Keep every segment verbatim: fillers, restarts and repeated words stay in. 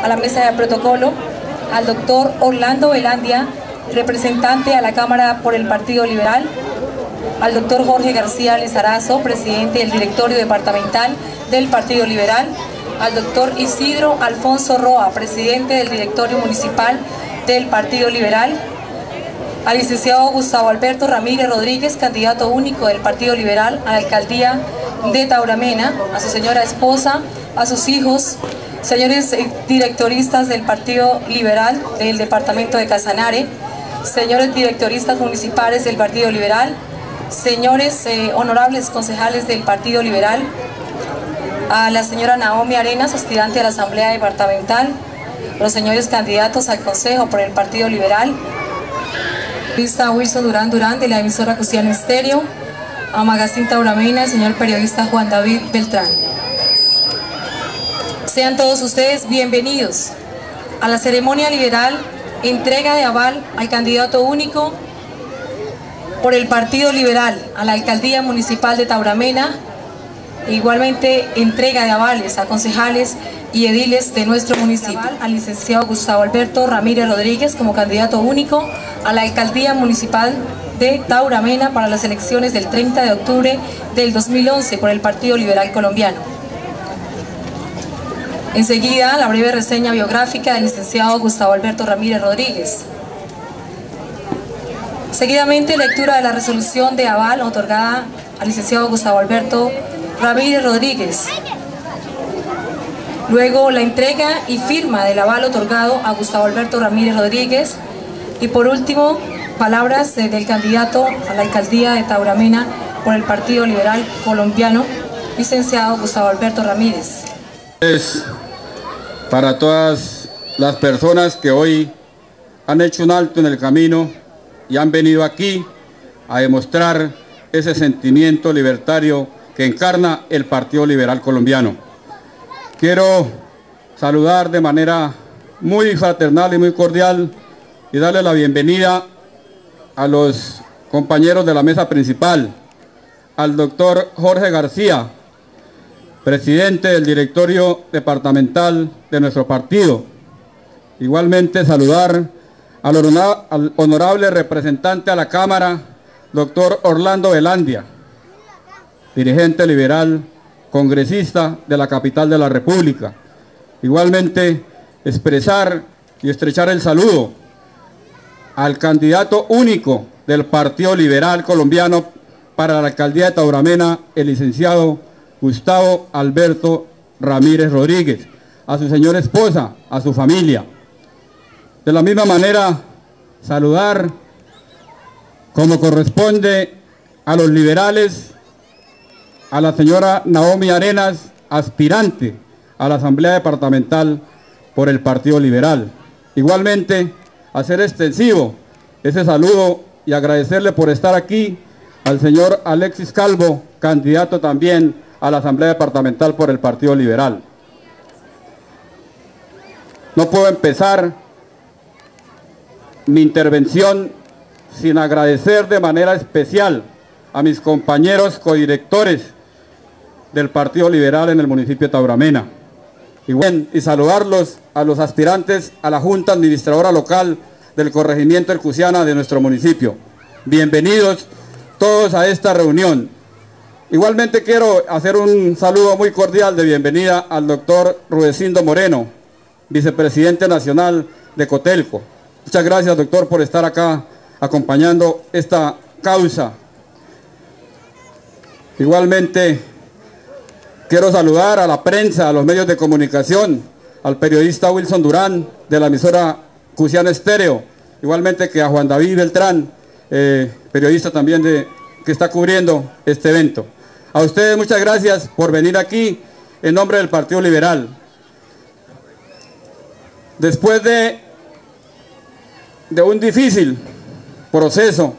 a la mesa de protocolo al doctor Orlando Velandia, representante a la Cámara por el Partido Liberal, al doctor Jorge García Lizarazo, presidente del directorio departamental del Partido Liberal, al doctor Isidro Alfonso Roa, presidente del directorio municipal del Partido Liberal, al licenciado Gustavo Alberto Ramírez Rodríguez, candidato único del Partido Liberal a la alcaldía de Tauramena, a su señora esposa, a sus hijos, señores directoristas del Partido Liberal del departamento de Casanare, señores directoristas municipales del Partido Liberal, señores eh, honorables concejales del Partido Liberal, a la señora Naomi Arenas, aspirante a la Asamblea Departamental, los señores candidatos al Consejo por el Partido Liberal, periodista Wilson Durán Durán de la emisora Cusiana Estéreo, a Magazine Tauramena, el señor periodista Juan David Beltrán. Sean todos ustedes bienvenidos a la ceremonia liberal, entrega de aval al candidato único por el Partido Liberal a la alcaldía municipal de Tauramena, igualmente entrega de avales a concejales y ediles de nuestro municipio, al licenciado Gustavo Alberto Ramírez Rodríguez como candidato único a la alcaldía municipal de Tauramena para las elecciones del treinta de octubre del dos mil once por el Partido Liberal Colombiano. Enseguida, la breve reseña biográfica del licenciado Gustavo Alberto Ramírez Rodríguez. Seguidamente, lectura de la resolución de aval otorgada al licenciado Gustavo Alberto Ramírez Rodríguez. Luego, la entrega y firma del aval otorgado a Gustavo Alberto Ramírez Rodríguez. Y por último, palabras del candidato a la alcaldía de Tauramena por el Partido Liberal Colombiano, licenciado Gustavo Alberto Ramírez. Es para todas las personas que hoy han hecho un alto en el camino y han venido aquí a demostrar ese sentimiento libertario que encarna el Partido Liberal Colombiano. Quiero saludar de manera muy fraternal y muy cordial y darle la bienvenida a los compañeros de la mesa principal, al doctor Jorge García, presidente del directorio departamental de nuestro partido. Igualmente saludar al honorable representante a la Cámara, doctor Orlando Velandia, dirigente liberal, congresista de la capital de la República. Igualmente expresar y estrechar el saludo al candidato único del Partido Liberal Colombiano para la alcaldía de Tauramena, el licenciado Gustavo Alberto Ramírez Rodríguez, a su señora esposa, a su familia. De la misma manera, saludar como corresponde a los liberales, a la señora Naomi Arenas, aspirante a la Asamblea Departamental por el Partido Liberal. Igualmente, hacer extensivo ese saludo y agradecerle por estar aquí al señor Alexis Calvo, candidato también a la Asamblea Departamental por el Partido Liberal. No puedo empezar mi intervención sin agradecer de manera especial a mis compañeros codirectores del Partido Liberal en el municipio de Tauramena. Y, bueno, y saludarlos a los aspirantes a la Junta Administradora Local del corregimiento del Cusiana de nuestro municipio. Bienvenidos todos a esta reunión. Igualmente quiero hacer un saludo muy cordial de bienvenida al doctor Rudecindo Moreno, vicepresidente nacional de Cotelco. Muchas gracias, doctor, por estar acá acompañando esta causa. Igualmente quiero saludar a la prensa, a los medios de comunicación, al periodista Wilson Durán de la emisora Cusiana Estéreo, igualmente que a Juan David Beltrán, eh, periodista también de, que está cubriendo este evento. A ustedes muchas gracias por venir aquí en nombre del Partido Liberal. Después de, de un difícil proceso,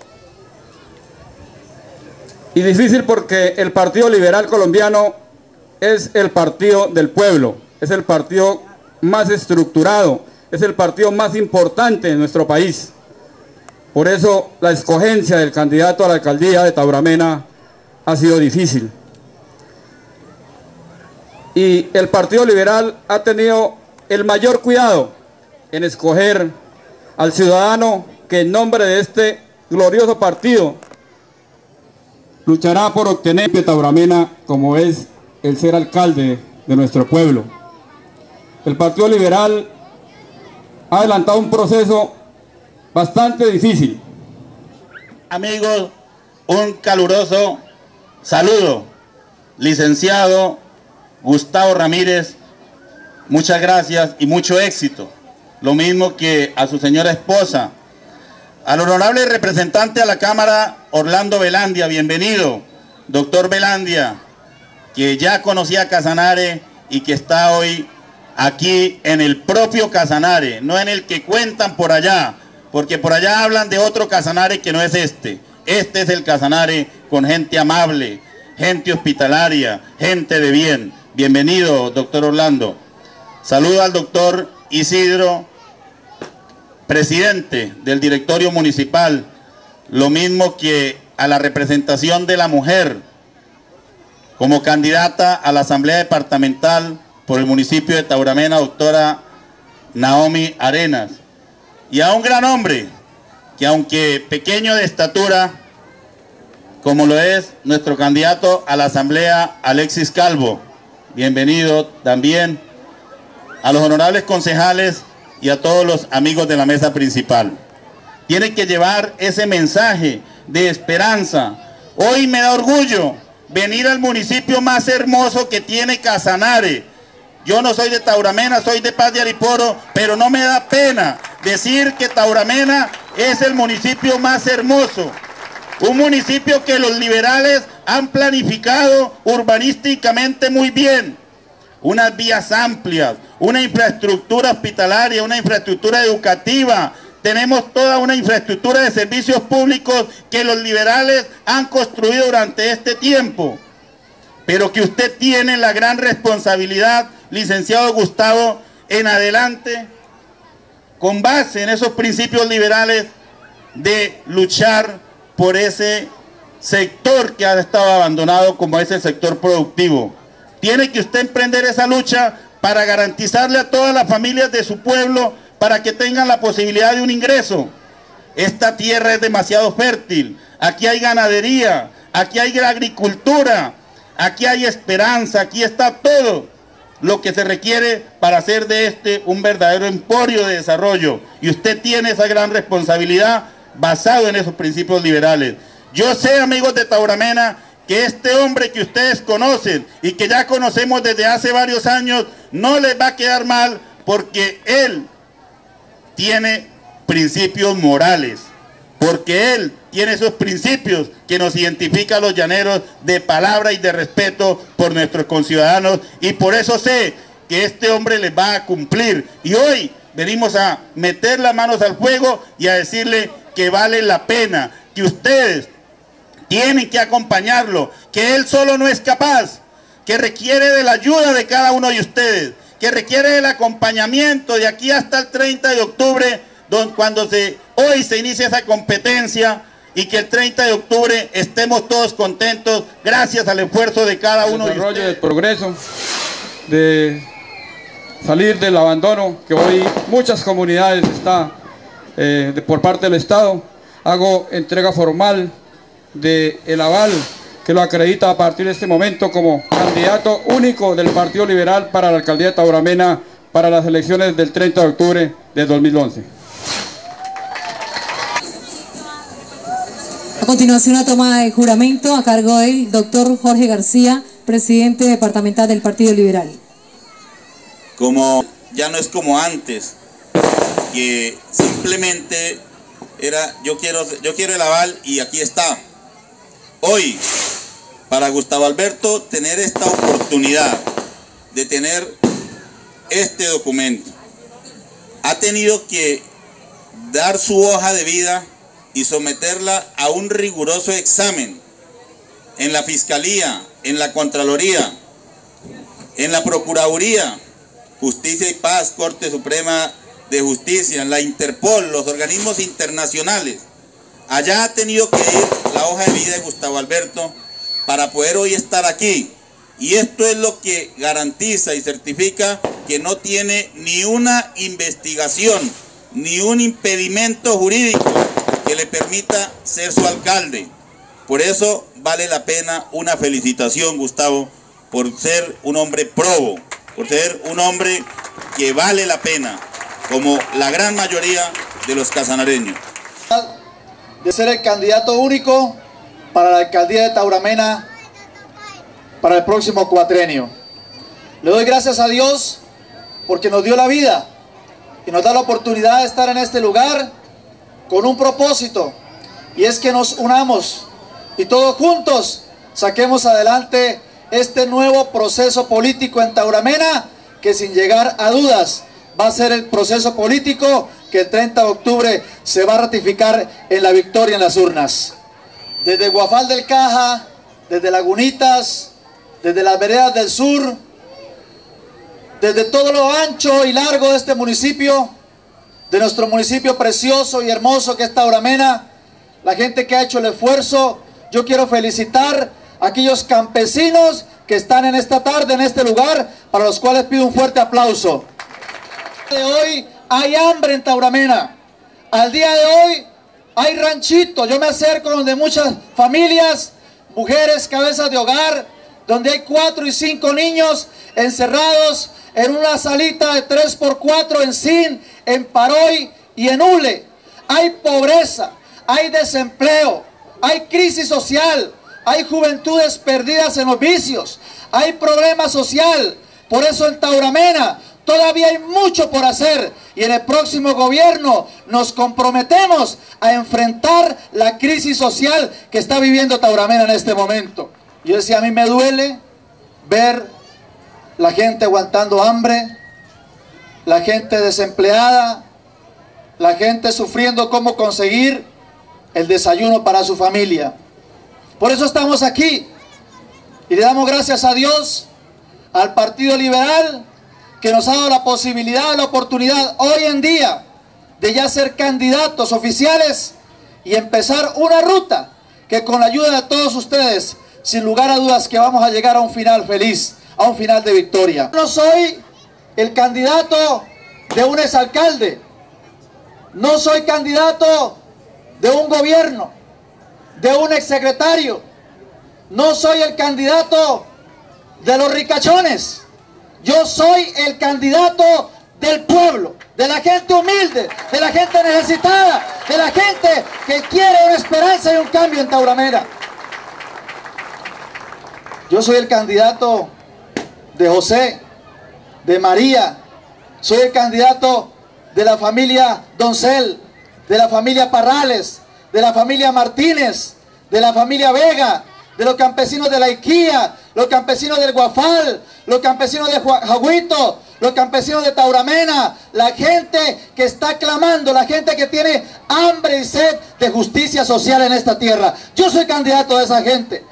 y difícil porque el Partido Liberal Colombiano es el partido del pueblo, es el partido más estructurado, es el partido más importante en nuestro país. Por eso la escogencia del candidato a la alcaldía de Tauramena ha sido difícil. Y el Partido Liberal ha tenido el mayor cuidado en escoger al ciudadano que en nombre de este glorioso partido luchará por obtener a Tauramena como es el ser alcalde de nuestro pueblo. El Partido Liberal ha adelantado un proceso bastante difícil. Amigos, un caluroso saludo. Licenciado Gustavo Ramírez, muchas gracias y mucho éxito. Lo mismo que a su señora esposa. Al honorable representante a la Cámara, Orlando Velandia, bienvenido. Doctor Velandia, que ya conocía a Casanare y que está hoy aquí en el propio Casanare, no en el que cuentan por allá, porque por allá hablan de otro Casanare que no es este. Este es el Casanare con gente amable, gente hospitalaria, gente de bien. Bienvenido, doctor Orlando. Saludo al doctor Isidro, presidente del directorio municipal, lo mismo que a la representación de la mujer como candidata a la asamblea departamental por el municipio de Tauramena, doctora Naomi Arenas, y a un gran hombre que, aunque pequeño de estatura, como lo es nuestro candidato a la asamblea, Alexis Calvo, bienvenido también, a los honorables concejales y a todos los amigos de la mesa principal. Tiene que llevar ese mensaje de esperanza. Hoy me da orgullo venir al municipio más hermoso que tiene Casanare. Yo no soy de Tauramena, soy de Paz de Ariporo, pero no me da pena decir que Tauramena es el municipio más hermoso. Un municipio que los liberales han planificado urbanísticamente muy bien. Unas vías amplias, una infraestructura hospitalaria, una infraestructura educativa. Tenemos toda una infraestructura de servicios públicos que los liberales han construido durante este tiempo. Pero que usted tiene la gran responsabilidad, licenciado Gustavo, en adelante, con base en esos principios liberales, de luchar por ese sector que ha estado abandonado, como es el sector productivo. Tiene que usted emprender esa lucha para garantizarle a todas las familias de su pueblo para que tengan la posibilidad de un ingreso. Esta tierra es demasiado fértil, aquí hay ganadería, aquí hay agricultura, aquí hay esperanza, aquí está todo lo que se requiere para hacer de este un verdadero emporio de desarrollo. Y usted tiene esa gran responsabilidad basado en esos principios liberales. Yo sé, amigos de Tauramena, que este hombre que ustedes conocen y que ya conocemos desde hace varios años, no les va a quedar mal, porque él tiene principios morales, porque él tiene esos principios que nos identifican a los llaneros de palabra y de respeto por nuestros conciudadanos, y por eso sé que este hombre les va a cumplir. Y hoy venimos a meter las manos al fuego y a decirle que vale la pena, que ustedes tienen que acompañarlo, que él solo no es capaz, que requiere de la ayuda de cada uno de ustedes, que requiere del acompañamiento de aquí hasta el treinta de octubre, donde, cuando se, hoy se inicia esa competencia, y que el treinta de octubre estemos todos contentos gracias al esfuerzo de cada uno de ustedes. Desarrollo del progreso, de salir del abandono que hoy muchas comunidades está eh, de, por parte del Estado. Hago entrega formal del aval que lo acredita a partir de este momento como candidato único del Partido Liberal para la alcaldía de Tauramena para las elecciones del treinta de octubre de dos mil once. A continuación, la toma de juramento a cargo del doctor Jorge García, presidente departamental del Partido Liberal. Como ya no es como antes, que simplemente era yo quiero, yo quiero el aval y aquí está. Hoy, para Gustavo Alberto, tener esta oportunidad de tener este documento, ha tenido que dar su hoja de vida y someterla a un riguroso examen en la Fiscalía, en la Contraloría, en la Procuraduría, Justicia y Paz, Corte Suprema de Justicia, en la Interpol, los organismos internacionales. Allá ha tenido que ir la hoja de vida de Gustavo Alberto para poder hoy estar aquí. Y esto es lo que garantiza y certifica que no tiene ni una investigación, ni un impedimento jurídico que le permita ser su alcalde. Por eso vale la pena una felicitación, Gustavo, por ser un hombre probo, por ser un hombre que vale la pena, como la gran mayoría de los casanareños. De ser el candidato único para la alcaldía de Tauramena para el próximo cuatrenio. Le doy gracias a Dios porque nos dio la vida y nos da la oportunidad de estar en este lugar con un propósito, y es que nos unamos y todos juntos saquemos adelante este nuevo proceso político en Tauramena, que sin llegar a dudas va a ser el proceso político que el treinta de octubre se va a ratificar en la victoria en las urnas. Desde Guafal del Caja, desde Lagunitas, desde las veredas del sur, desde todo lo ancho y largo de este municipio, de nuestro municipio precioso y hermoso que es Tauramena, la gente que ha hecho el esfuerzo, yo quiero felicitar a aquellos campesinos que están en esta tarde, en este lugar, para los cuales pido un fuerte aplauso. De hoy hay hambre en Tauramena. Al día de hoy hay ranchitos. Yo me acerco donde muchas familias, mujeres, cabezas de hogar, donde hay cuatro y cinco niños encerrados en una salita de tres por cuatro en Sin, en Paroy y en Ule. Hay pobreza, hay desempleo, hay crisis social, hay juventudes perdidas en los vicios, hay problema social. Por eso en Tauramena todavía hay mucho por hacer, y en el próximo gobierno nos comprometemos a enfrentar la crisis social que está viviendo Tauramena en este momento. Yo decía, a mí me duele ver la gente aguantando hambre, la gente desempleada, la gente sufriendo cómo conseguir el desayuno para su familia. Por eso estamos aquí y le damos gracias a Dios, al Partido Liberal, que nos ha dado la posibilidad, la oportunidad hoy en día de ya ser candidatos oficiales y empezar una ruta que con la ayuda de todos ustedes, sin lugar a dudas, que vamos a llegar a un final feliz, a un final de victoria. No soy el candidato de un exalcalde, no soy candidato de un gobierno, de un exsecretario, no soy el candidato de los ricachones. Yo soy el candidato del pueblo, de la gente humilde, de la gente necesitada, de la gente que quiere una esperanza y un cambio en Tauramena. Yo soy el candidato de José, de María, soy el candidato de la familia Doncel, de la familia Parrales, de la familia Martínez, de la familia Vega, de los campesinos de la Iquía, los campesinos del Guafal, los campesinos de Jagüito, los campesinos de Tauramena, la gente que está clamando, la gente que tiene hambre y sed de justicia social en esta tierra. Yo soy candidato de esa gente.